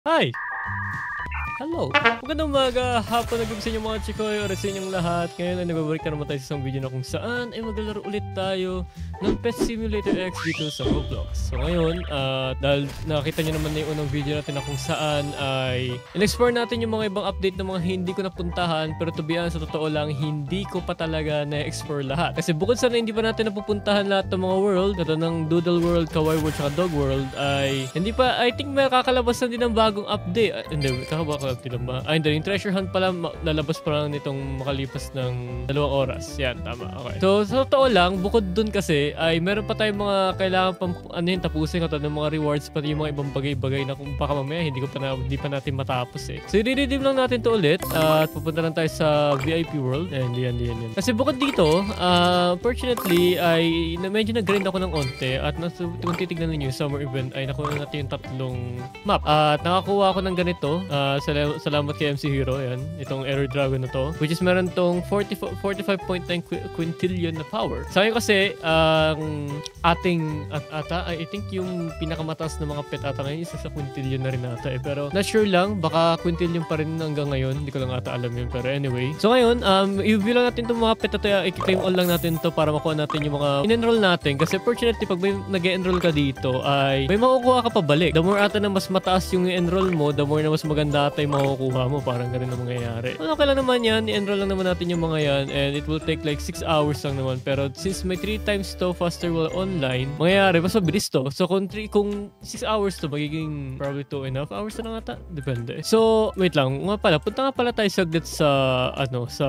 Hi! Hello! Magandang umaga, hapon na gabi sa inyo mga chikoy, oras sa inyong lahat. Ngayon ay nagbabalik na naman tayo sa isang video na kung saan ay maglalaro ulit tayo ng Pet Simulator X dito sa Roblox. So ngayon, dahil nakita nyo naman na yung unang video natin na kung saan ay in-explore natin yung mga ibang update ng mga hindi ko napuntahan. Pero to be honest, sa totoo lang, hindi ko pa talaga na-explore lahat. Kasi bukod sa na hindi pa natin napupuntahan lahat ng mga world, ito ng Doodle World, Kawaii World, at Dog World, ay hindi pa, I think may kakalabas na din ng bagong update. Hindi, kakabaka lang ba? Ay, hindi. Yung treasure hunt pala, lalabas pa lang nitong makalipas ng 2 oras. Yan, tama. Okay. So, sa totoo lang, bukod dun kasi, ay meron pa tayong mga kailangan pang, tapusin ito ng mga rewards, pati yung mga ibang bagay-bagay na kung baka mamaya, hindi pa natin matapos eh. So, i-redeem lang natin to ulit, at pupunta lang tayo sa VIP World. And yan. Kasi bukod dito, fortunately, ay medyo nag-grind ako ng onte, at kung titignan ninyo yung summer event, ay nakuha natin yung 3 map. At nakakuha ako ng ganito, salamat kay MC Hero, yan. Itong Air Dragon na to. Which is meron tong 45.9 quintillion na power. Sa akin kasi, ating I think yung pinakamataas na mga pet ata ngayon, isa sa quintillion na rin ata eh. Pero not sure lang, baka quintillion pa rin hanggang ngayon. Hindi ko lang ata alam yun. Pero anyway. So ngayon, i-view lang natin itong mga pet ito. I-claim all lang natin to para makuha natin yung mga in-enroll natin. Kasi fortunately, pag may nag-enroll ka dito, ay may makukuha ka pa balik. The more ata na mas mataas yung i-enroll mo, the more na mas maganda ata yung makukuha mo. Parang ganun ang mangyayari. Okay lang naman yan. I-enroll lang naman natin yung mga yan. And it will take like 6 hours lang naman. Pero since may 3 times to faster while online, mangyayari, mas mabilis to. So kung 6 hours to, magiging probably 2.5 hours na lang ata. Depende. So, wait lang. Punta nga pala tayo saglit sa, sa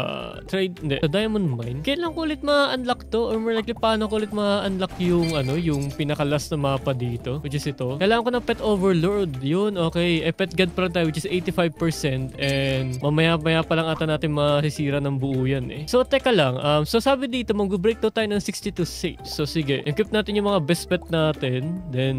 Diamond Mine. Kailan ko ulit ma-unlock to? Or more likely, paano ko ulit ma-unlock yung, yung pinaka-last na mapa dito? Which is ito. Kailangan ko ng Pet Overlord. Yun, okay. Pet God pa lang tayo, which is 85%. And mamaya-maya pa lang ata natin masisira ng buo yan eh. So, teka lang. So, sabi dito, mag-break to tayo ng 62 saves. So, sige. Equip natin yung mga best pet natin. Then,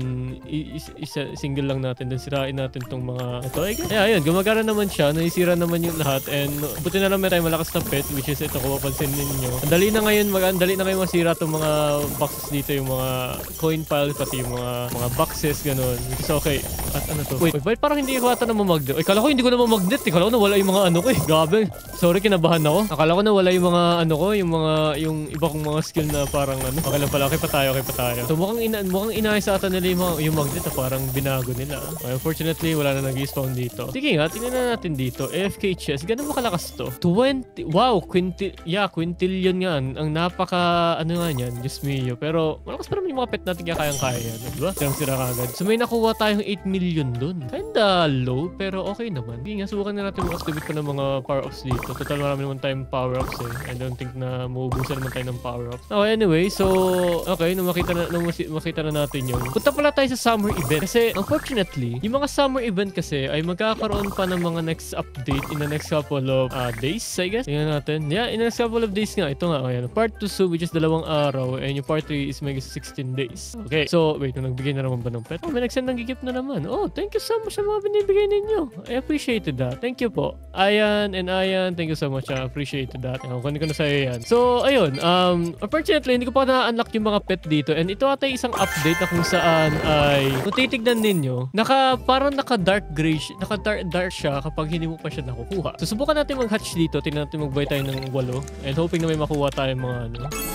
single lang natin. Then, sirain natin tong mga ito. Ayun, gumagana naman siya. Naisira naman yung lahat. And, buti na lang may tayo malakas na pet, which is ito, kung mapansin ninyo. Andali na ngayon masira tong mga boxes dito. Yung mga coin piles, pati yung mga boxes, ganun. Which is okay. At ano to? Wait, parang hindi ko ata na mamagnet. Ay, kala ko hindi ko na mamagnet. Kala ko nawala yung mga ko eh. Grabe. Sorry, kinabahan ako. Akala ko nawala yung mga yung iba kong mga skill na parang Okay lang pala. Okay pa tayo. So mukhang inayos sa ata nila yung magnet na parang binago nila. Unfortunately, wala na nag-spawn dito. Sige nga, tingnan na natin dito. AFK chest. Ganun ba kalakas to? 20. Wow, quintillion nga. Ang napaka, nga yan. Diyos mio. Pero, malakas pa naman yung mga pet natin kaya kayang-kaya yan. Diba? Sira kagad. So may nakuha tayong 8 million dun. Kinda low, pero okay naman. Hindi nga, subukan na natin mag-activate pa ng mga power-ups dito. Total, marami naman tayong power-ups eh. I don't think na maubusan naman tayo ng power-ups. Okay, anyway. So, okay. Nung makita na natin yun. Punta pala tayo sa summer event. Kasi, unfortunately, yung mga summer event kasi ay magkakaroon pa ng mga next update in the next couple of days, I guess. Tingnan natin. Yeah, in the next couple of days nga. Ito nga. Ayan. Part 2, which is 2 araw. And yung part 3 is maybe 16 days. Okay. So, wait. Nagbigay na naman ba ng pet? Oh, may nag-send ng gift na naman. Oh, thank you so much sa mga binibigay ninyo. I appreciated that. Thank you po. Ayan and Ayan, thank you so much. I appreciated that. Kunin ko na sa'yo yan. So, ayun. Unfortunately, hindi ko pa na-unlock yung mga pet dito. And ito ata isang update na kung saan ay, kung titignan ninyo, parang naka-dark gray, naka-dark siya kapag hindi mo pa siya nakukuha. So, subukan natin mag-hatch dito. Tingnan natin mag-buy tayo ng 8. And hoping na may makuha tayo mga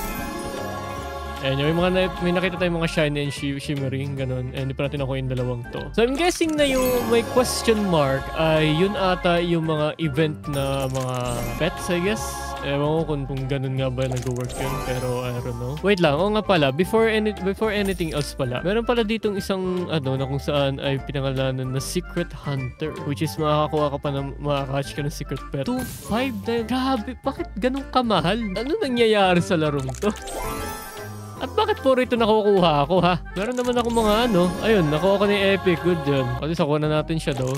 And may nakita tayong mga shiny and shimmering, ganun. And hindi pa natin ako yung 2 to. So I'm guessing na yung may question mark ay yun ata yung mga event na mga pets, I guess. Ewan ko kung ganun nga ba nag-work yun. Pero I don't know. Wait lang. Oo nga pala. Before anything else pala. Meron pala ditong isang na kung saan ay pinangalanan na Secret Hunter. Which is makakakuha ka pa makakatch ka ng secret pet. 2.5 na. Grabe. Bakit ganun kamahal? Ano nangyayari sa larong to? At bakit puro ito nakukuha ako ha? Meron naman ako mga ayun, nakuha ko ni Epic. Good yun. Kasi sakuha na natin siya daw.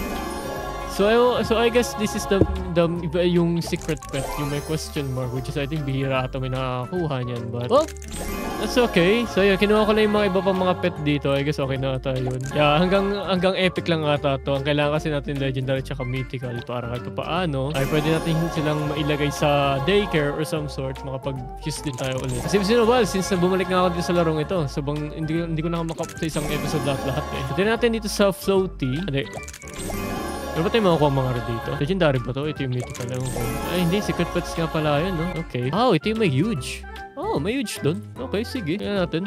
So I guess this is yung secret pet, yung may question mark, which is I think bihira ata may nakakuha niyan. But, That's okay. So yun, kinuha ko lang yung mga iba pang mga pet dito. I guess okay na ata yun. Yeah, hanggang epic lang ata to. Ang kailangan kasi natin legendary tsaka mythical para kahit paano ay pwede natin silang mailagay sa daycare or some sort. Makapag-fuse din tayo ulit. Kasi since na bumalik nga ako dito sa larong ito, so hindi ko na makap sa isang episode lahat eh. So natin dito sa floaty. Ano ba tayo makukuha mga red dito? Legendary ba to? Ito yung mythical lang ko. Ay hindi, secret pets nga pala yun, no? Okay. Oh, ito yung may huge. Oh, may huge doon. Okay, sige. Tingnan natin.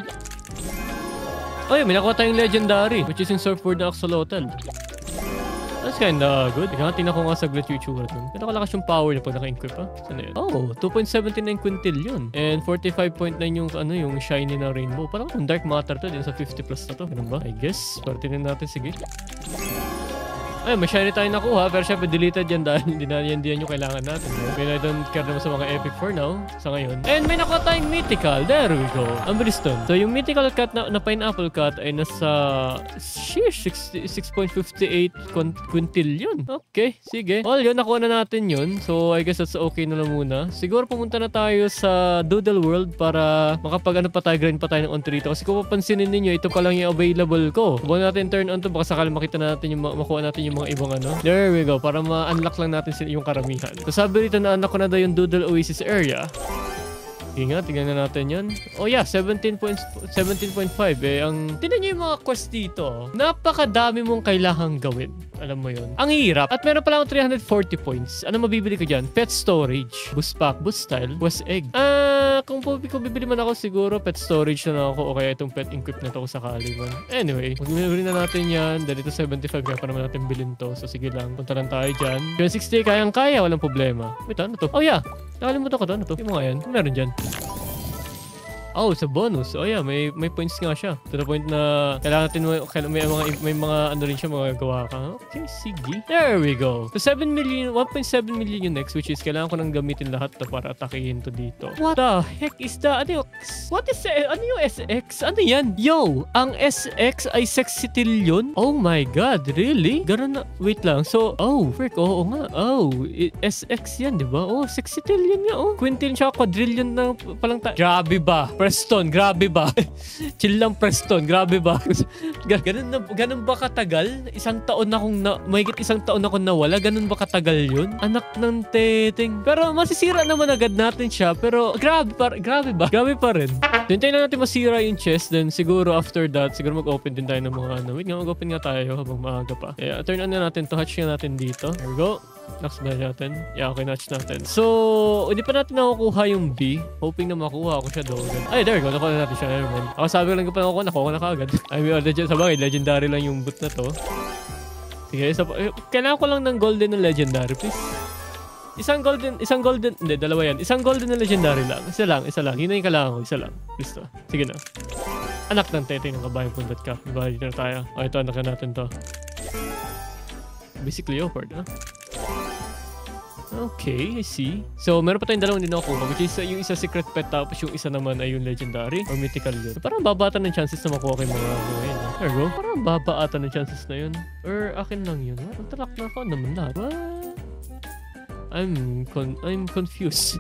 Oh, may nakuha tayong legendary, which is yung surfboard na axolotl. That's kinda good. Tingnan ko nga saglit yung itsura dun. Pero kalakas yung power niya pag naka-equip ha. Saan na yun? Oh, 2.79 quintillion. And 45.9 yung yung shiny na rainbow. Parang kung dark matter to din sa 50 plus na to. Ganun ba? I guess. Pero tingnan natin, sige. Ay, may shiny tayo nakuha, pero syempre deleted yan dahil hindi yan yung kailangan natin. Pero I don't care naman sa mga epic for now, sa ngayon. And may nakuha tayong mythical. There we go. Ang bilis dun. So yung mythical cat na pineapple cat ay nasa 6.58 quintillion. Okay, sige. Well, yun, nakuha na natin yun. So I guess that's okay na lang muna. Siguro pumunta na tayo sa Doodle World para grind pa tayo ng onto dito. Kasi kung papansinin ninyo, ito pa lang yung available ko. Huwag natin turn on to, baka sakali makita natin makuha natin yung mga ibang There we go. Para ma-unlock lang natin yung karamihan. So sabi rito na unlock ko na daw yung Doodle Oasis area. Tingnan na natin yan. Oh yeah, 17.5 eh. Tingnan nyo yung mga quest dito. Napakadami mong kailangang gawin. Alam mo yun. Ang hirap. At meron pala akong 340 points. Ano mabibili ko dyan? Pet storage. Boost pack. Boost style. Quest egg. Kung bibili man ako siguro pet storage na lang ako o kaya itong pet equip na to kung sakali man. Anyway, magbibili na natin yan. Dahil ito 75 kaya pa naman natin bilhin to. So sige lang. Punta lang tayo dyan. 60 kayang-kaya. Walang problema. Wait, ano to? Oh yeah. Nakalimutan ko to. Ano to? Yung mga yan. Meron dyan. Oh, sa bonus. Oh yeah, may points nga siya. To the point na kailangan natin may mga ano rin siya magagawa ka. Okay, sige. There we go. So 1.7 million yung next, which is kailangan ko nang gamitin lahat to para atakihin to dito. What the heck is that? Ano yung SX? Ano yan? Yo, ang SX ay sextillion? Oh my god, really? Ganun na. Wait lang. So, frick, oo nga. Oh, SX yan, di ba? Oh, sextillion nga, oh. Quintillion siya, quadrillion na palang Grabe ba? Preston, grabe ba? Chill lang, Preston, grabe ba? Ganun ba katagal? Mahigit isang taon akong nawala? Ganun ba katagal yun? Anak ng teteng. Pero masisira naman agad natin siya. Pero grabe ba? Grabe pa rin. Hintayin na natin masira yung chest. Then siguro after that, siguro mag-open din tayo ng mga Wait nga, mag-open nga tayo habang maaga pa. Yeah, turn on na natin to. Hatch nga natin dito. There we go. Next ba natin? Yeah, okay, notch natin. So, hindi pa natin nakukuha yung B. Hoping na makuha ako siya doon. Ay, there we go. Nakuha na natin siya. Ako sabi ko lang pa nakuha na kaagad. I mean, sabagay, legendary lang yung boot na to. Sige, kailangan ko lang ng golden na legendary, please. Isang golden, hindi, dalawa yan. Isang golden na legendary lang. Isa lang. Yun na yung kailangan ko. Isa lang. Please to. Sige na. Anak ng tete ng kabayan.com. Diba, dito na tayo. O, ito, anak na natin to. Basically, Leopard, ha? Okay, I see. So, meron pa tayong dalawang din nakukuha, which is yung isa secret pet, tapos yung isa naman ay yung legendary or mythical yun. Parang babata ng chances na makuha kayo mga yun. There we go. Parang babaata ng chances na yun. Or akin lang yun. Ang talak na ako naman lahat. What? I'm confused.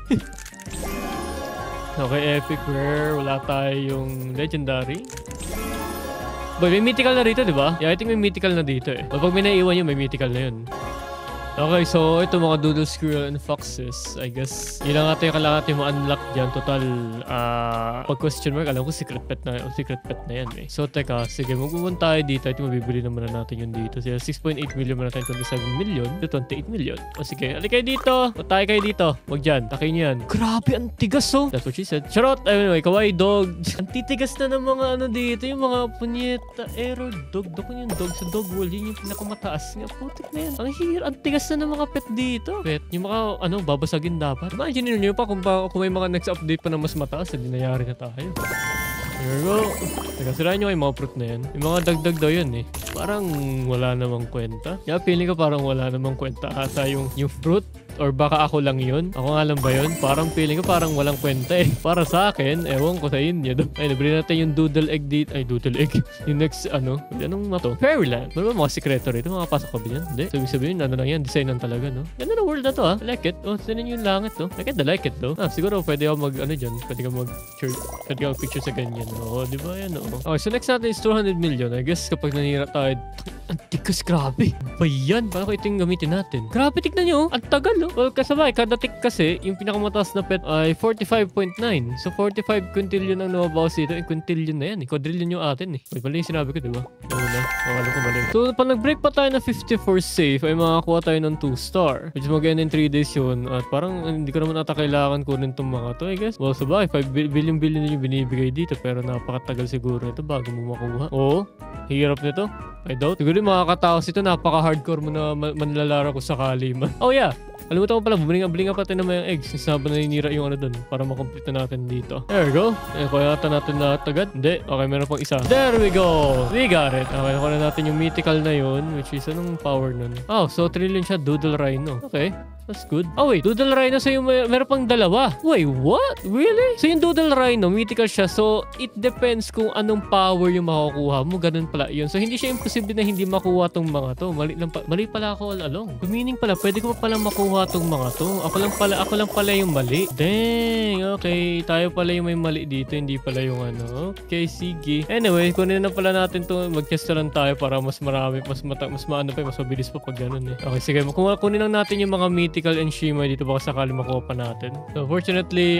Okay, epic rare. Wala tayong legendary. Boy, may mythical na rito, di ba? Yeah, I think may mythical na dito eh. Pag may naiiwan yun, may mythical na yun. Okay, so ito mga Doodle, Squirrel, and Foxes. I guess, yun lang natin yung kailangan natin ma-unlock dyan. Total, pag question mark, alam ko secret pet na yan eh. So, teka, sige, magpupunta tayo dito. Ito mabibili naman na natin yun dito. So, 6.8 million muna tayo, 27 million, to 28 million. O sige, alay kayo dito. O tayo kayo dito. Wag dyan, takin nyo yan. Grabe, ang tigas oh. That's what she said. Charot, anyway, kawaii dog. Ang titigas na ng mga dito, yung mga punyeta, aero dog. Doko yung dog sa dog world, yun yung pinakamataas nga. Putik na yan. Ang ang tigas na ng mga pet dito. Pet, yung mga babasagin dapat. Imagine nyo pa kung may mga next update pa na mas mataas, hindi nangyari na tayo. Here we go. Teka, sirahan nyo yung mga fruit na yan. Yung mga dagdag daw yun eh. Parang wala namang kwenta. Yeah, feeling ko parang wala namang kwenta ata yung fruit. Or baka ako lang yun? Ako nga lang ba yun? Parang feeling ko parang walang kwenta eh. Para sa akin, ewan ko sa inyo. Ay, nabili natin yung doodle egg dito. Ay, doodle egg. Yung next, anong mato? Fairyland. Ano ba mga sekreto rito? Makapasok ka ba yan? Hindi. So, ibig sabihin, ano lang yan? Designan talaga, no? Ganda na world na to, ha? I like it. Oh, sinin yung langit, no? I kinda like it, though. Siguro, pwede ako dyan. Pwede ka mag-picture sa ganyan. Oo, di ba yan, oo. Okay, so next natin is 200 million. I guess, kapag nanira tayo, ang tikas, grabe. Ba yan? Paano ko ito yung gamitin natin? Grabe, tignan nyo. Ang tagal, no? Well, kasabay, kada tick kasi, yung pinakamataas na pet ay 45.9. So, 45 quintillion ang nababawas dito. Quintillion na yan, eh. Quadrillion yung atin, eh. Wait, mali yung sinabi ko, diba? Oo na. Alam ko mali. So, pag nag-break pa tayo na 54 safe, ay makakuha tayo ng 2-star. Which is mag-end in 3 days yun. At parang, hindi ko naman ata kailangan kunin itong mga to, I guess. Well, sabay, 5 billion yung binibigay dito. Pero napakatagal siguro ito bago mo makuha. Oo, hirap nito. I doubt. Siguro yung makakataos ito, napaka-hardcore mo na manlalaro ko sakali man. Oh yeah! Alimutan ko pala, bumlinga pa tayo naman yung eggs. Since naninira yung doon para makomplete natin dito. There we go. Kuha natin lahat agad. Hindi. Okay, meron pang isa. There we go! We got it. Okay, nakuha natin yung mythical na yun. Which is, anong power nun? Oh, so trillion siya. Doodle Rhino. Okay. That's good. Oh wait, Doodle Rhino so yung meron pang dalawa. Wait, what? Really? So yung Doodle Rhino, mythical siya. So it depends kung anong power yung makukuha mo. Ganun pala yun. So hindi siya imposible na hindi makuha tong mga to. Mali pala ako all along. So, meaning pala, pwede ko pa palang makuha tong mga to. Ako lang pala yung mali. Dang, okay. Tayo pala yung may mali dito. Hindi pala yung Okay, sige. Anyway, kunin na pala natin to. Mag-test lang tayo para mas marami, mas mabilis pa pag ganun eh. Okay, sige. Kunin lang natin yung mga mythical and Shima dito baka sakali makuha pa natin. So fortunately,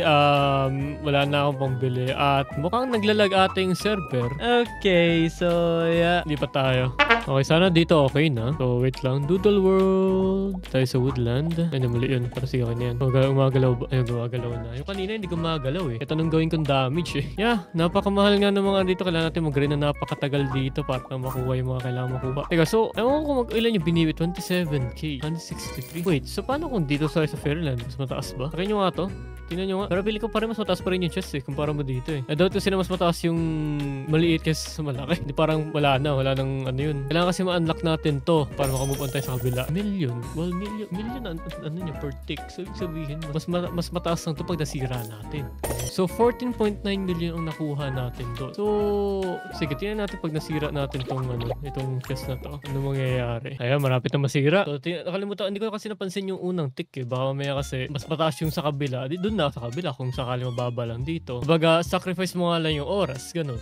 wala na akong pambili at mukhang naglalag ating server. Okay, so yeah, hindi pa tayo. Okay, sana dito okay na. So wait lang, Doodle World. Tayo sa Woodland. Ay, mali yun. Para sige okay na yan. Gumagalaw ba? Ayun, gumagalaw na. Yung kanina hindi gumagalaw eh. Ito nang gawin kong damage eh. Yeah, napakamahal nga ng mga dito. Kailangan natin mag-grind na napakatagal dito para makuha yung mga kailangan makuha. Teka, so ewan ko ilan yung binibit. 27k. 163. Wait, so paano kung dito sa Fairyland? Mas mataas ba? Akin nyo nga to. Tingnan nyo nga. Pero pili ko pa rin mas mataas pa rin yung chest eh. Kumpara mo dito eh. I doubt kasi na mas mataas yung maliit kaysa sa malaki. Hindi parang wala nang yun. Kailangan kasi ma-unlock natin to para makamove on tayo sa kabila. Million. Well, million niya per tick. So, ibig sabihin, mas mataas lang to pag nasira natin. So, 14.9 million ang nakuha natin doon. So, sige, tingnan natin pag nasira natin itong chest na to. Ano mangyayari? Ayan, marapit na masira. So, nakalimutan, hindi ko kasi napansin yung unang tick eh. Baka mamaya kasi mas mataas yung sa kabila. Doon na sa kabila kung sakali mababa lang dito. Kumbaga, sacrifice mo nga lang yung oras. Ganun.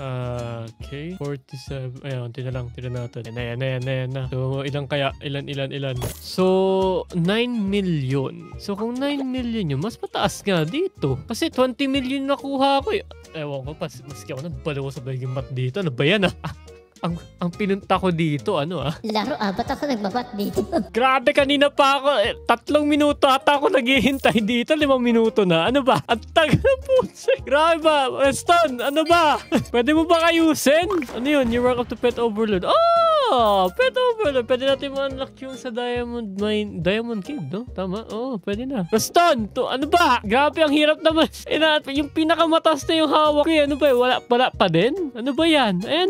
Okay. 47. Ayan, tingnan natin. Ayan na. So, ilan kaya? Ilan? So, 9 million. So, kung 9 million yun, mas mataas nga dito. Kasi 20 million nakuha ko eh. Ewan ko, maski ako nagbalaw sa baging mat dito. Ano ba yan ang pinunta ko dito, Laro ba't ako nagbabat dito? Grabe, kanina pa ako, 3 minuto ata ako naghihintay dito, 5 minuto na. Ano ba? Ang tagal na po. Grabe ba? Weston, ano ba? Pwede mo ba ayusin? Ano yun? You work up to Pet Overload. Oh, Pet Overload. Pwede natin ma-unlock yung sa Diamond Cave, no? Tama? Oo, pwede na. Weston, ano ba? Grabe, ang hirap naman. Yung pinakamataas na yung hawak eh. Ano ba? Wala pa din? Ano ba yan? Ayan,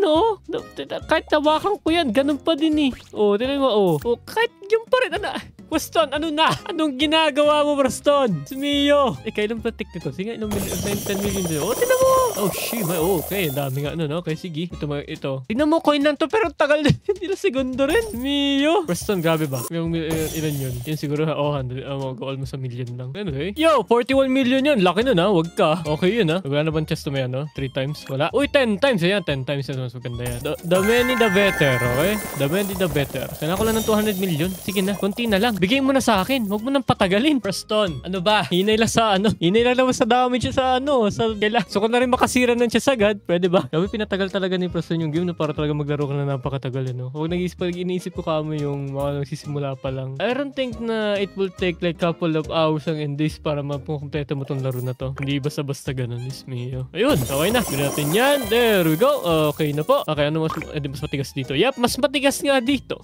kahit tawakan ko yan, ganun pa din eh. Tignan mo, kahit yung pa rin, Weston, ano na? Anong ginagawa mo, Weston? Sumiyo. Kailan pa tick nito? Sige, 10 million din. Tignan mo. Oh, shit. Okay, dami nga, Okay, sige. Ito. Tignan mo, coin lang to, pero tagal din. Hindi na segundo rin. Sumiyo. Weston, grabe ba? Yung ilan yun? Yun siguro, 100. Almost a million lang. Anyway. Yo, 41 million yun. Laki nun, Wag ka. Okay yun, Wala na bang chest to may 3 times? Wala. Uy, 10 times. Ayan, 10 times. Mas maganda yan. The many the better, okay? The many the better. Kailangan ko lang ng 200 million. Sige na, konti na lang. Bigay mo na sa akin. Huwag mo nang patagalin. Preston, ano ba? Hinay lang sa Hinay lang naman sa damage sa sa gala. So kung na rin makasira ng chest agad, pwede ba? Grabe, pinatagal talaga ni Preston yung game na para talaga maglaro ka na napakatagal, Huwag iniisip ko kamo yung mga nagsisimula pa lang. I don't think na it will take like couple of hours and days para mapukumpleto mo tong laro na to. Hindi basta-basta ganun, Ismio. Ayun, okay na. Gawin natin yan. There we go. Okay na po. Okay, ano mas matigas dito? Yep, mas matigas nga dito.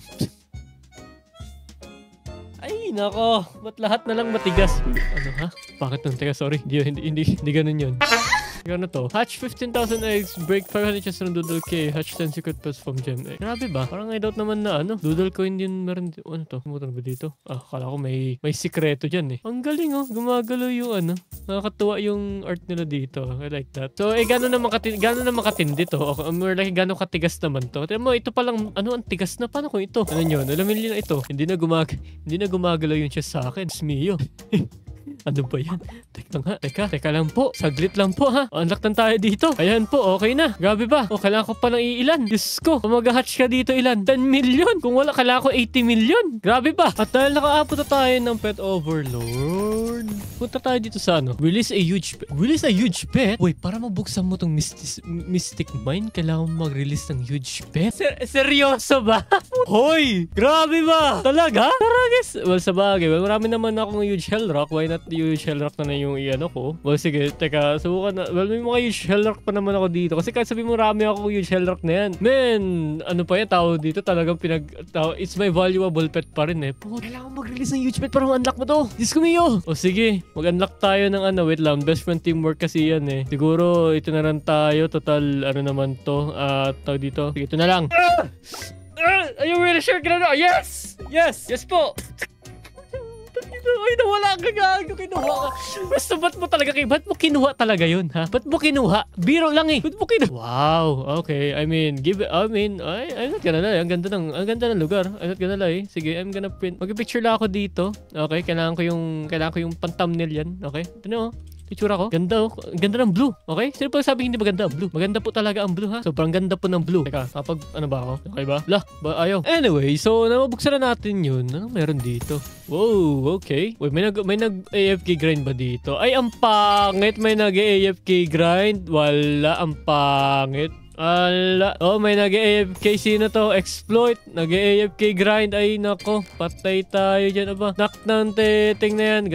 Ay, nako. Ba't lahat na lang matigas? Ano ha? Bakit nun? Teka, sorry. Hindi ganun yun. Ano to? Hatch 15,000 eggs, break 500 chests ng Doodle K, hatch 10 secret pets from gem egg. Grabe ba? Parang I doubt naman na ano. Doodle coin din meron. Ano to? Kumutan ba dito? Akala ko may sikreto dyan eh. Ang galing oh. Gumagalaw yung ano. Nakakatuwa yung art nila dito. I like that. So gano'n naman katindi to. More like gano'n katigas naman to. Tignan mo, ito palang ano ang tigas na. Paano kung ito? Ano yun? Alamin nyo na ito. Hindi na gumagalaw yung chest sa akin. Smio. Ano ba yan? Teka lang po. Saglit lang po ha. Unlock na tayo dito. Ayan po, okay na. Grabe ba? Kailangan ko pa ng iilan. Diyos ko, kung mag-hatch ka dito ilan? 10 million. Kung wala, kailangan ko 80 million. Grabe ba? At dahil nakaabot na tayo ng pet overlord, punta tayo dito sa ano. Release a huge pet? Wait, para mabuksan mo tong mystic mine, kailangan mo mag-release ng huge pet? Seryoso ba? Hoy! Grabe ba? Talaga? Tara guys. Well, sa bagay. Well, marami naman akong huge hell rock. Why not huge hell rock na yung iano ko? Well, sige. Teka, subukan na. Well, may mga huge hell rock pa naman ako dito. Kasi kahit sabi mo marami ako huge hell rock na yan. Man, ano pa yan? Tao dito talagang it's my valuable pet pa rin eh. Po, kailangan mag-release ng huge pet para ma-unlock mo to. Diyos ko miyo. O sige, mag-unlock tayo ng ano. Wait lang. Best friend teamwork kasi yan eh. Siguro, ito na lang tayo. Total, ano naman to. Tao dito. Sige, ito na lang. Are you really sure? Yes! Yes po! Ay, nawala ka gago. Kinuha ka. Basta ba't mo kinuha talaga yun, ha? Ba't mo kinuha? Biro lang eh. Ba't mo kinuha? Wow. Okay. I'm not gonna lie. Ang ganda ng lugar. I'm not gonna lie. Sige, I'm gonna print. Mag-picture lang ako dito. Okay. Kailangan ko yung pan-thumbnail yan. Okay. Ano? Itsura ko. Ganda oh. Ganda ng blue. Okay? Sino pa sabi hindi maganda ang blue? Maganda po talaga ang blue ha. Sobrang ganda po ng blue. Teka, kapag ano ba ako? Okay ba? Ayaw. Anyway, so nabuksan na natin yun. Ano meron dito? Wow, okay. Wait, may nag-AFK grind ba dito? Ay, ang pangit. May nag-AFK grind. Wala, ang pangit. Oh, may nag-AFK. Sino to? Exploit. Nag-AFK grind. Ay, nako. Patay tayo dyan. Aba. Knock ng teting na yan.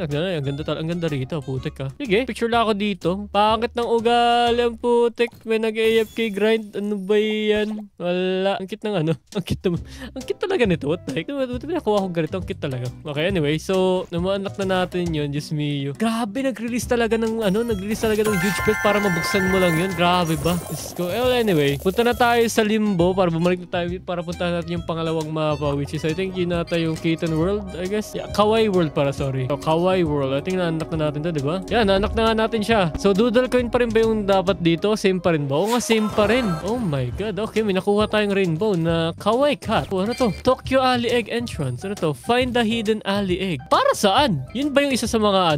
Ang ganda rito. Putik ka. Sige. Picture lang ako dito. Pangit ng ugali. Ang putik. May nag-AFK grind. Ano ba yan? Wala. Ang cute ng ano. Ang cute talaga nito. What the heck? Nakuha ko ganito. Ang cute talaga. Okay, anyway. So, nama-unlock na natin yun. Diyos mio. Grabe. Nag-release talaga ng huge pet para mabuksan mo lang yun. Grabe ba? Diyos ko. Well, anyway, punta na tayo sa Limbo para bumalik na tayo para punta natin yung pangalawang mapa which is I think yun nata yung Kitten World, I guess. Yeah, Kawaii World para, sorry. So, Kawaii World. I think na-unlock na natin to, di ba? Yeah, na-unlock na nga natin siya. So, Doodle Coin pa rin ba yung dapat dito? Same pa rin ba? Oo nga, same pa rin. Oh my god. Okay, may nakuha tayong rainbow na Kawaii Cat. Oh, ano to? Tokyo Alley Egg Entrance. Ano to? Find the hidden alley egg. Para saan? Yun ba yung isa sa mga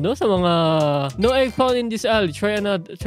no egg found in this alley. Try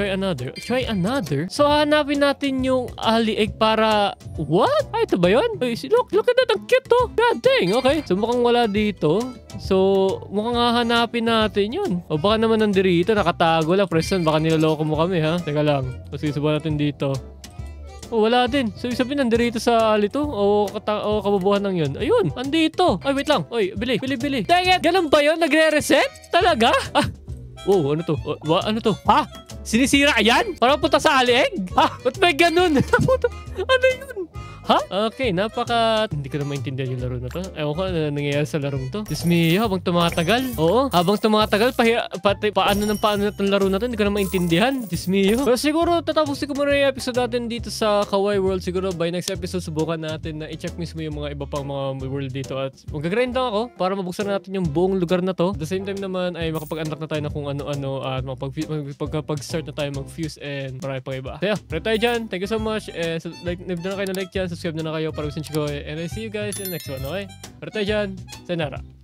another. So, hanapin natin yung alley egg para what? Ay, ito ba yun? Ay, look at that, ang cute to. God dang, okay. So mukhang wala dito. So mukhang hahanapin natin yun. O baka naman nandirito, nakatago lang. Preston, baka niloloko mo kami ha. Teka lang, susubukan natin dito. Oh, wala din. So, sabihin nandirito sa alley to? O kabubuhan lang yun? Ayun, andito. Ay, wait lang. Oy, bili. Dang it! Ganun ba yun? Nagre-reset? Talaga? Oh, ano to? Ano to? Ha? Sinisira yan? Parang punta sa alig? Ha? Ba't may ganun? Ano yun? Ha? Okay, hindi ko na maintindihan yung laro na to. Ewan ko ano nangyayari sa larong to. Diyos me, habang tumatagal. Oo, habang tumatagal, paano natin laro na to, hindi ko na maintindihan. Diyos me. Pero siguro, tatapusin ko muna yung episode natin dito sa Kawaii World. Siguro, by next episode, subukan natin na i-check mismo yung mga iba pang mga world dito. At mag-grind lang ako para mabuksan natin yung buong lugar na to. At the same time naman, ay makapag-unlock na tayo na kung ano-ano at makapag-start na tayo mag-fuse and marami pang iba. So yeah, pwede tayo dyan. Thank you so much. If na kayo na like dyan, subscribe na kayo para gusto nyo ko. And I see you guys in the next one, okay? Pwede tayo dyan. Sayonara.